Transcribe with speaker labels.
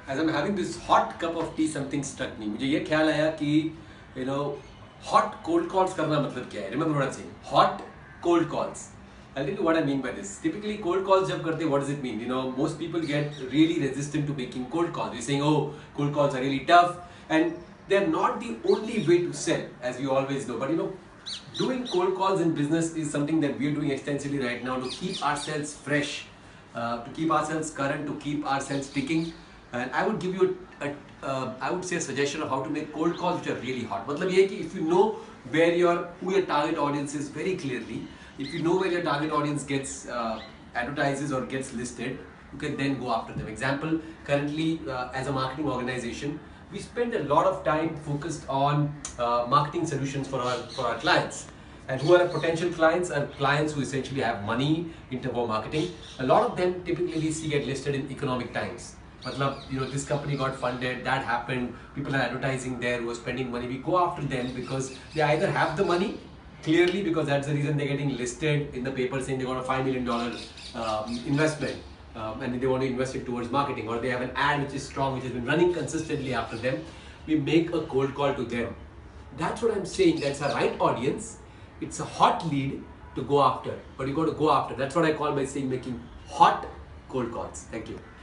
Speaker 1: as I'm having this hot cup of tea, something struck me. मुझे ये ख्याल आया कि hot cold calls करना मतलब क्या है? Remember what I'm saying? Hot cold calls. I'll tell you what I mean by this. Typically, cold calls जब करते, what does it mean? Most people get really resistant to making cold calls. They're saying, oh, cold calls are really tough, and they're not the only way to sell, as we always know. But doing cold calls in business is something that we're doing extensively right now to keep ourselves fresh, to keep ourselves current, to keep ourselves ticking. And I would give you I would say a suggestion of how to make cold calls which are really hot. मतलब ये है कि if you know who your target audience is very clearly, if you know where your target audience gets advertises or gets listed, you can then go after them. Example, currently as a marketing organization, we spend a lot of time focused on marketing solutions for our clients. And who are our potential clients? Are clients who essentially have money in terms of marketing. A lot of them typically we see get listed in economic times. This company got funded, that happened, people are advertising there who are spending money. We go after them because they either have the money, clearly, because that's the reason they're getting listed in the paper saying they got a $5 million investment and they want to invest it towards marketing, or they have an ad which is strong, which has been running consistently after them. We make a cold call to them. That's what I'm saying. That's a right audience. It's a hot lead to go after, but you got to go after. That's what I call by saying making hot cold calls. Thank you.